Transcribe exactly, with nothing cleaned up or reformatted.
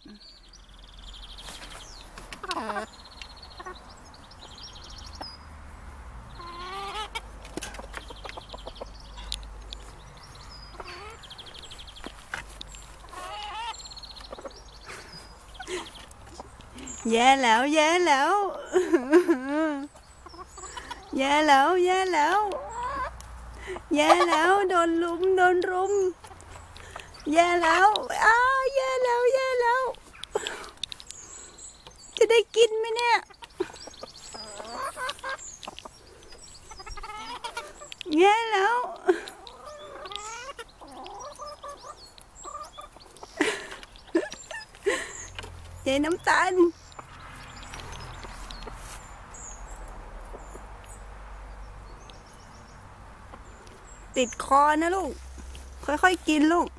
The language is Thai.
แย่แล้วแย่แล้วแย่แล้วแย่แล้วแย่แล้วโดนลุมโดนรุมแย่แล้วอ้าแย่แล้วแย่แล้วจะได้กินไหมเนี่ยแย่แล้วยายน้ำตาลติดคอนะลูกค่อยๆกินลูก